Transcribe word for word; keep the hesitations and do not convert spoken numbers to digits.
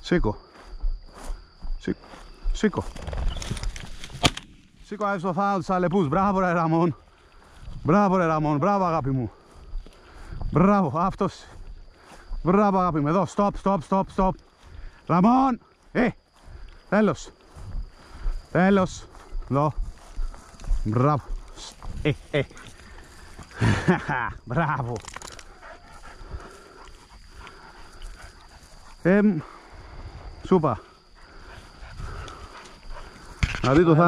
Σήκω. Σήκω. Σήκω. Σήκω να στο θάνατο τους αλεπούς. Μπράβο ρε Ραμόν. Μπράβο ρε Ραμόν. Μπράβο αγάπη μου. Μπράβο. Αυτός. Μπράβο αγάπη μου. Εδώ. Stop, stop, stop, stop. Ραμόν. Ε. Τέλος. Τέλος. Εδώ. Μπράβο. Ε, ε. Μπράβο. Ε, σούπα. Να δει το